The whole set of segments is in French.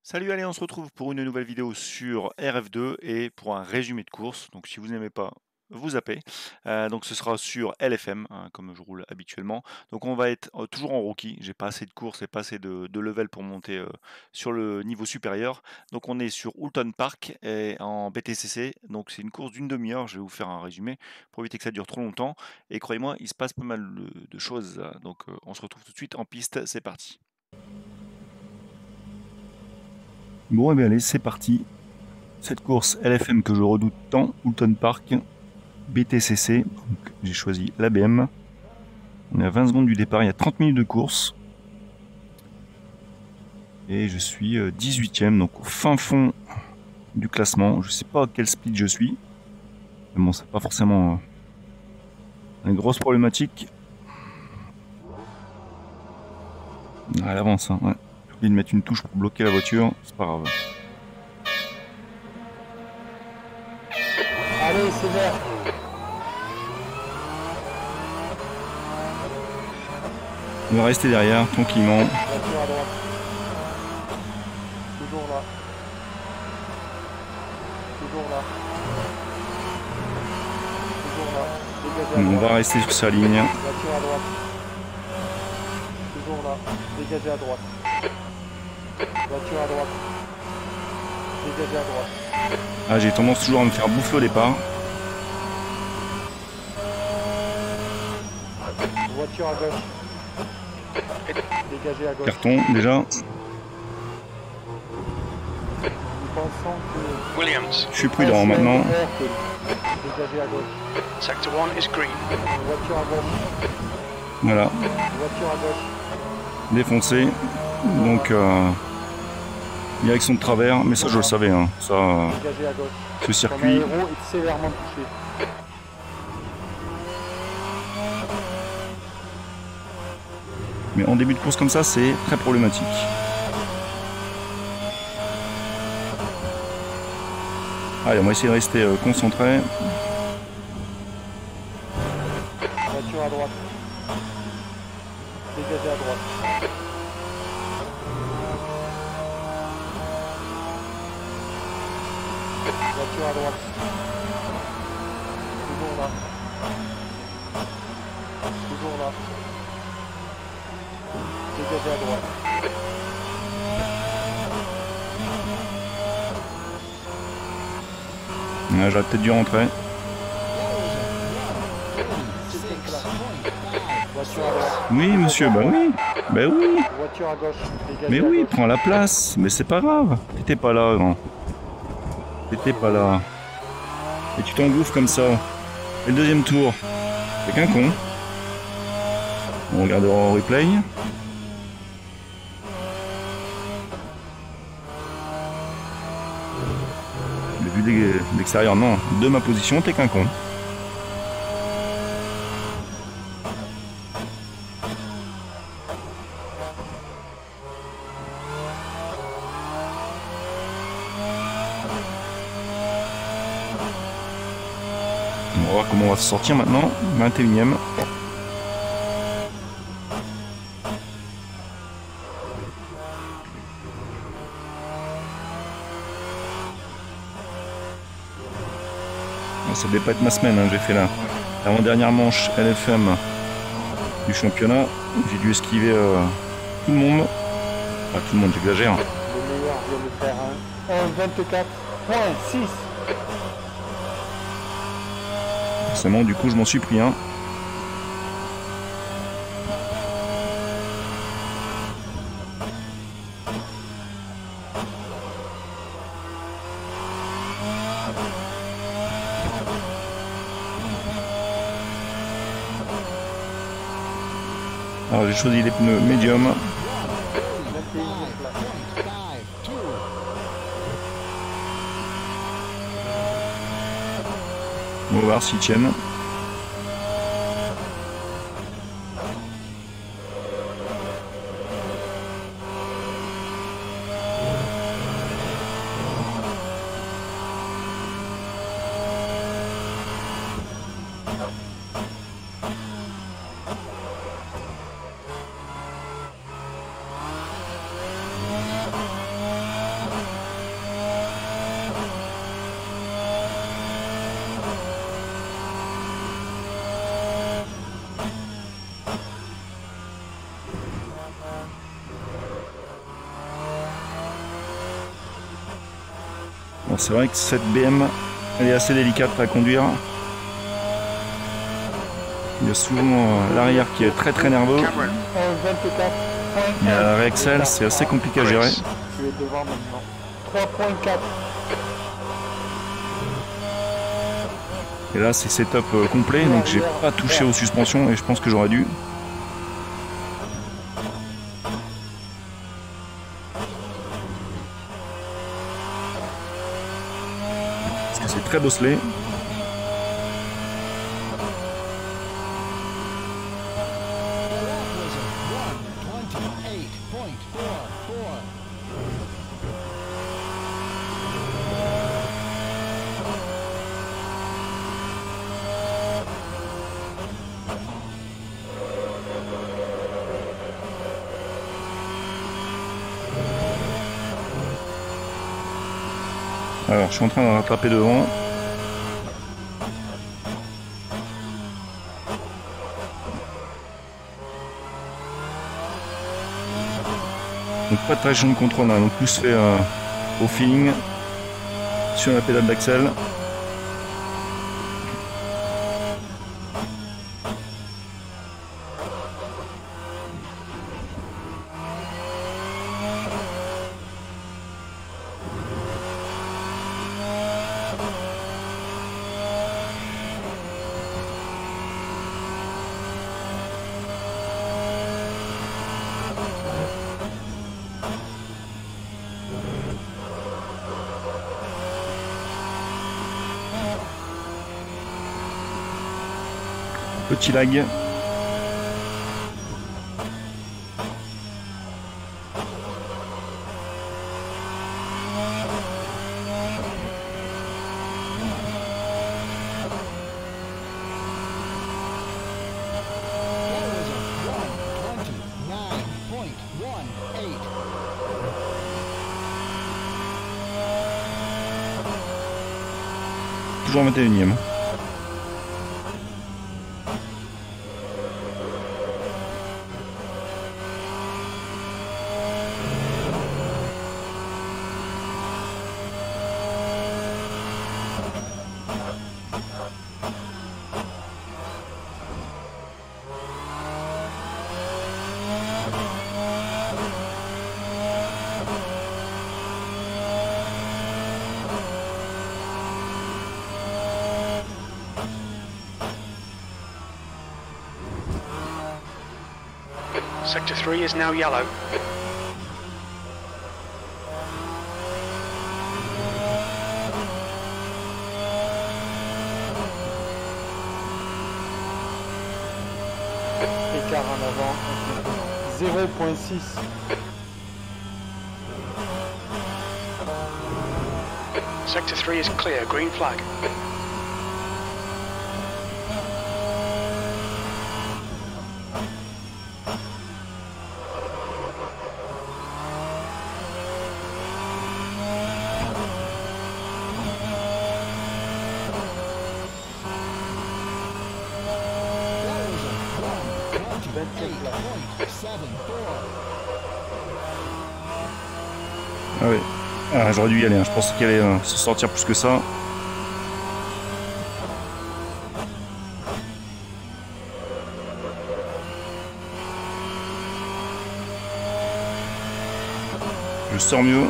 Salut, allez, on se retrouve pour une nouvelle vidéo sur RF2 et pour un résumé de course. Donc si vous n'aimez pas, vous zappez. Donc ce sera sur LFM, hein, comme je roule habituellement. Donc on va être toujours en rookie. J'ai pas assez de courses et pas assez de level pour monter sur le niveau supérieur. Donc on est sur Houlton Park et en BTCC. Donc c'est une course d'une demi-heure. Je vais vous faire un résumé pour éviter que ça dure trop longtemps. Et croyez-moi, il se passe pas mal de choses. Donc on se retrouve tout de suite en piste. C'est parti. Bon, et bien allez, c'est parti. Cette course LFM que je redoute tant, Houlton Park, BTCC, donc j'ai choisi l'ABM. On est à 20 secondes du départ, il y a 30 minutes de course. Et je suis 18ème, donc au fin fond du classement. Je sais pas à quel split je suis. Mais bon, c'est pas forcément une grosse problématique. Ah, elle avance, hein, ouais. J'ai oublié de mettre une touche pour bloquer la voiture, c'est pas grave. Allez, c'est vert. On va rester derrière, tranquillement. Voiture à droite. Toujours là. Toujours là. Toujours là. Dégagez à On droite. va rester sur sa ligne. Voiture à droite. Toujours là. Dégagez à droite. Voiture à droite. Dégagez à droite. Ah, j'ai tendance toujours à me faire bouffer au départ. Voiture à gauche. Dégagez à gauche. Carton déjà. Nous pensons que Williams, Je suis prudent maintenant. dégagez à gauche. sector 1 is green. Voiture à gauche. Voilà, Voiture à gauche. défoncé. Donc, direction de travers, mais ça je le savais, hein. Ça, Dégagez à gauche. ce Ton circuit. aéro est sévèrement touché. Mais en début de course comme ça, c'est très problématique. Allez, on va essayer de rester concentré. Voiture à droite. Dégagez à droite. Voiture à droite. Toujours là. Toujours là. Dégagez à droite. J'aurais peut-être dû rentrer. Voiture à droite. Oui, monsieur, bah oui. Bah oui. Voiture à gauche. Dégagez Mais à oui, gauche. prends la place. Mais c'est pas grave. T'étais pas là, grand. T'étais pas là. Et tu t'engouffres comme ça. Et le deuxième tour. C'est qu'un con. On regardera en replay. Le vue de l'extérieur, non. De ma position, t'es qu'un con. On va voir comment on va se sortir maintenant. 21ème. Ça devait pas être ma semaine, hein. J'ai fait l'avant-dernière manche LFM du championnat. J'ai dû esquiver tout le monde. Enfin, tout le monde, j'exagère. Le meilleur vient de faire un 1,24.6. Forcément, du coup, je m'en suis pris un. Alors, j'ai choisi les pneus médium. 21e place. On va voir s'ils tiennent. Bon, c'est vrai que cette BM, elle est assez délicate à conduire. Il y a souvent l'arrière qui est très nerveux. Et à la réaxel, c'est assez compliqué à gérer. Tu es devant maintenant. 3.4. Et là, c'est setup complet, donc j'ai pas touché aux suspensions et je pense que j'aurais dû. Parce que c'est très bosselé. Alors, je suis en train de rattraper devant. Donc pas de traction de contrôle, hein, donc plus fait au feeling sur la pédale d'axel. Petit lag. Toujours 21e. Sector 3 is now yellow. Écart en avant. 0.6. Sector 3 is clear, green flag. Ah oui. Ah, j'aurais dû y aller, hein. Je pensais qu'il allait se sortir plus que ça. Je sors mieux.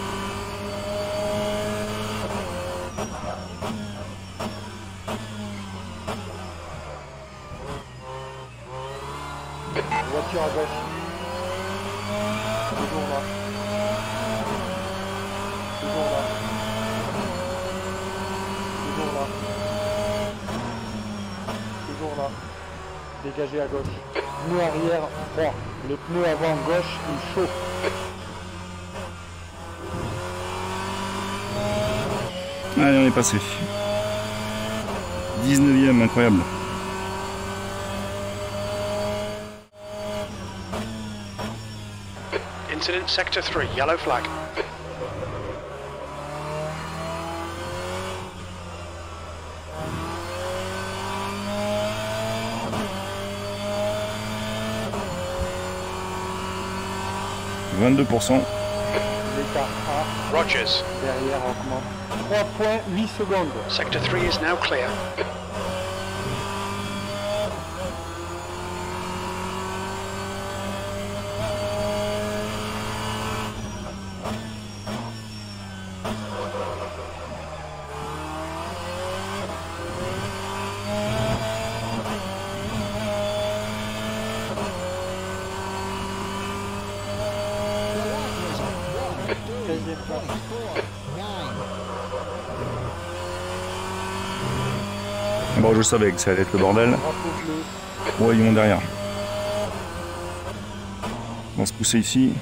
Voiture à gauche. Toujours là. Toujours là. Toujours là. Toujours là. Dégagé à gauche. Pneu arrière froid. Le pneu avant gauche il chaud. Allez, on est passé. 19e, incroyable. Incident Sector 3, yellow flag. L'écart Delta A. Rogers. Derrière, augmente. 3 points, 8 secondes. Sector 3 is now clear. Bon, je savais que ça allait être le bordel. Drapeau bleu. Ouais, ils vont derrière. On va se pousser ici.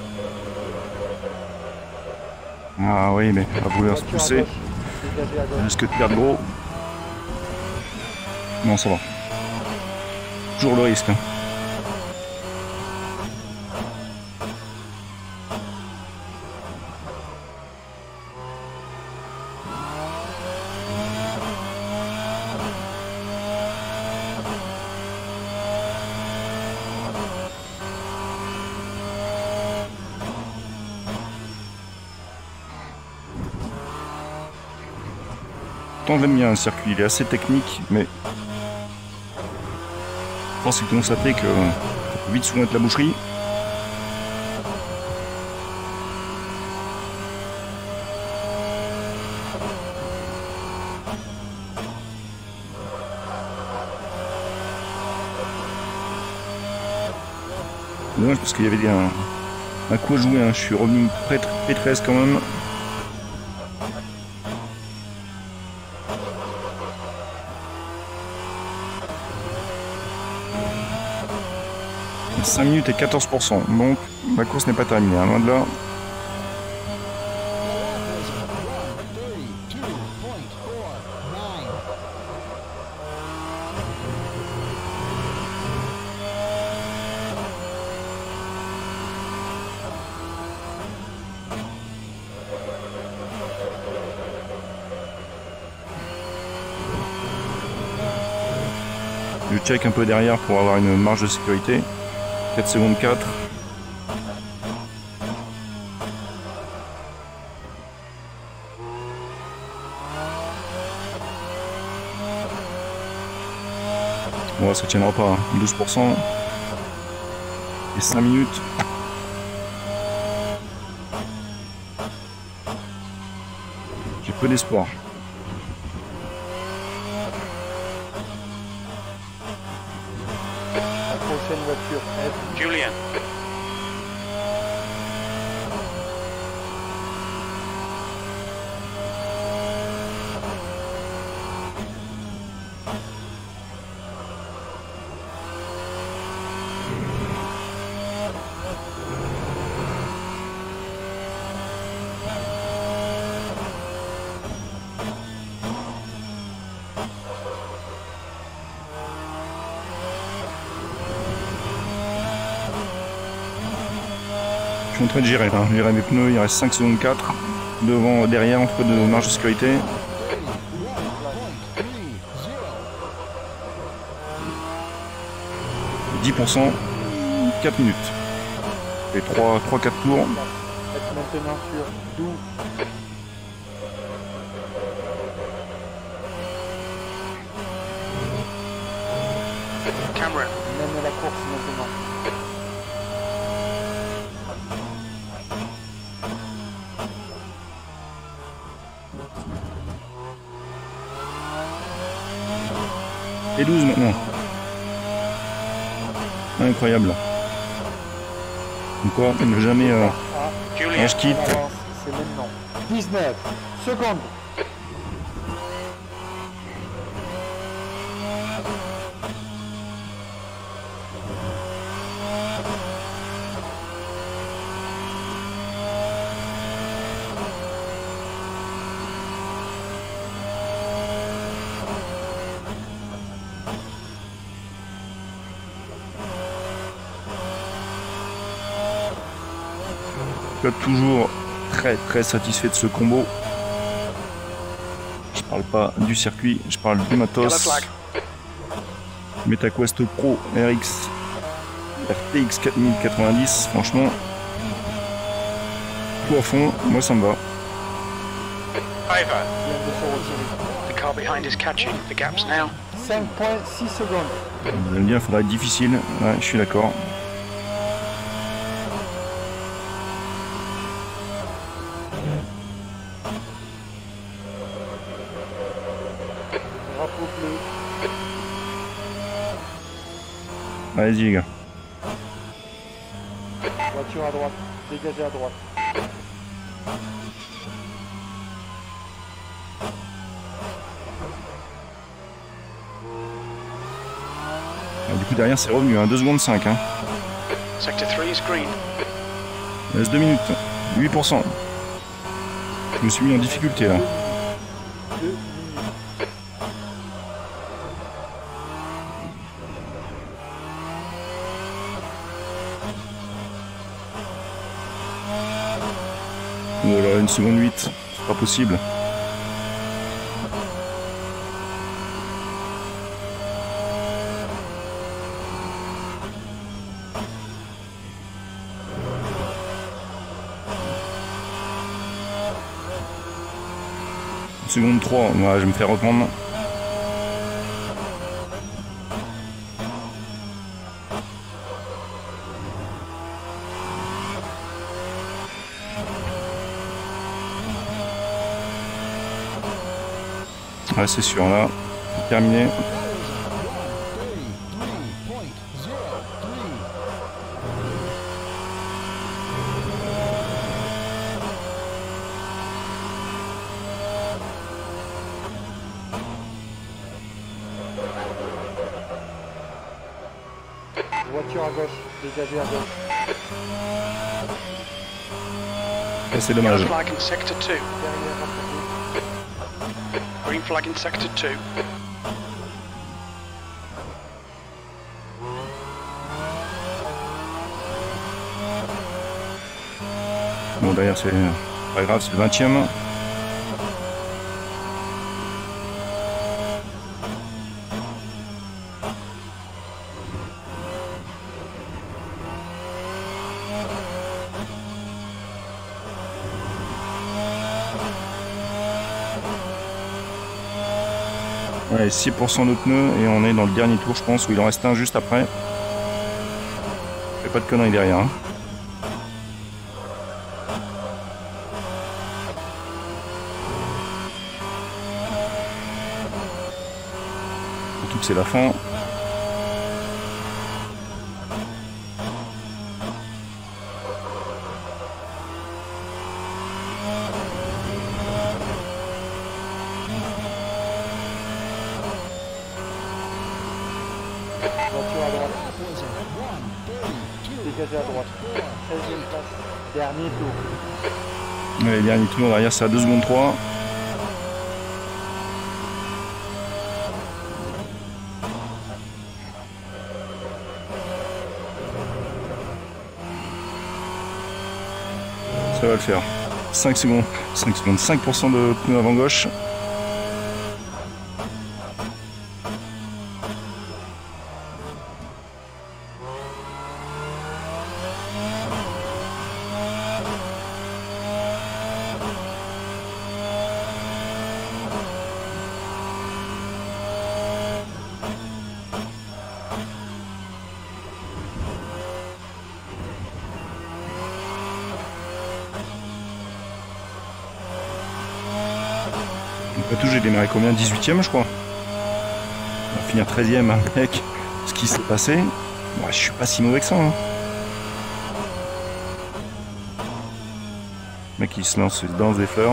Ah oui, mais on va vouloir se Voiture à pousser. gauche. Dégagez à On gauche. risque de perdre gros. Non, ça va. Toujours le risque. Hein. Pourtant, j'aime bien un circuit, il est assez technique, mais je pense qu'il faut constater que ça peut vite souvent être la boucherie. Dommage parce qu'il y avait un coup à jouer, hein. Je suis revenu près de P13 quand même. 5 minutes et 14%, donc la course n'est pas terminée, hein, loin de là. Je check un peu derrière pour avoir une marge de sécurité. 4 secondes 4. Bon, ça tiendra pas, hein. 12%. Et 5 minutes. J'ai peu d'espoir. La prochaine voiture, F. Julian. Je suis en train de gérer là. Gérer mes pneus, il reste 5 secondes 4. Devant, derrière, entre deux marges de sécurité. 10%, 4 minutes. Et 3-4 tours. Faites maintenant sur 12. Cameron. Mène la course maintenant. Et 12 maintenant. Incroyable. Donc quoi, ne jamais... A. Julian. je quitte. On avance, c'est maintenant. 19 secondes. Toujours très satisfait de ce combo. Je parle pas du circuit, je parle du Yellow matos. flag. MetaQuest Pro RTX 4090, franchement, coup à fond, moi ça me va. Over. Il vient de se retirer. The car behind is catching. The gap's now 5,6 secondes. Vous allez me dire, il faudra être difficile. Ouais, je suis d'accord. Drapeau bleu. Allez-y les gars. Voiture à droite. Dégagez à droite. Ah, du coup derrière c'est revenu, hein, 2 secondes 5. Hein. Sector 3 is green. Il reste 2 minutes. 8%. Je me suis mis en difficulté là. 2 minutes. Oh là, 1 seconde 8. C'est pas possible. Seconde 3, ouais, je vais me faire reprendre. Ouais, c'est sûr, là, terminé. Voiture à gauche. Dégagez à gauche. Et c'est dommage. Yellow flag in sector 2. Derrière, rattrapez. Green flag in sector 2. Bon, derrière, c'est pas grave, c'est le 20e. Ouais, 6% de pneus et on est dans le dernier tour, je pense, où il en reste un juste après. Fais pas de conneries derrière. Hein. Surtout que c'est la fin. Voiture à droite. Dégagez à droite. 16e place. Dernier tour. Ouais, dernier tour, derrière c'est à 2 secondes 3. Ça va le faire. 5 secondes. 5% de pneus avant gauche. Tout, j'ai démarré combien? 18e je crois. On va finir 13e avec ce qui s'est passé. Bon, je suis pas si mauvais que ça. Hein. Le mec il se lance dans des fleurs.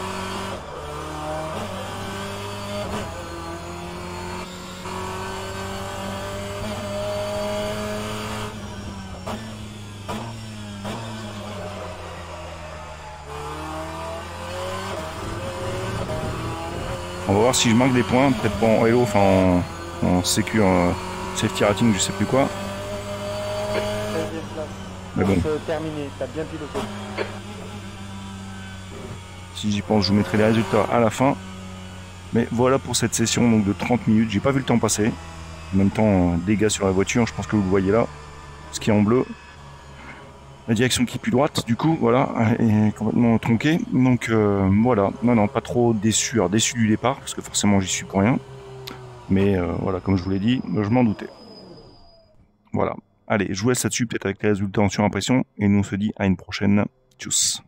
On va voir si je marque des points, peut-être pas en hello, enfin en sécu, safety rating, je sais plus quoi. 16e place. Mais bon, Course terminée. T'as bien piloté. si j'y pense, je vous mettrai les résultats à la fin. Mais voilà pour cette session donc de 30 minutes. J'ai pas vu le temps passer. En même temps, dégâts sur la voiture, je pense que vous le voyez là, ce qui est en bleu. la direction qui est plus droite, du coup, voilà, est complètement tronquée. Donc voilà, non, pas trop déçu. Alors déçu du départ, parce que forcément j'y suis pour rien. Mais voilà, comme je vous l'ai dit, je m'en doutais. Voilà. Allez, je vous laisse là-dessus, peut-être avec les résultats en surimpression, et nous on se dit à une prochaine. Tchuss.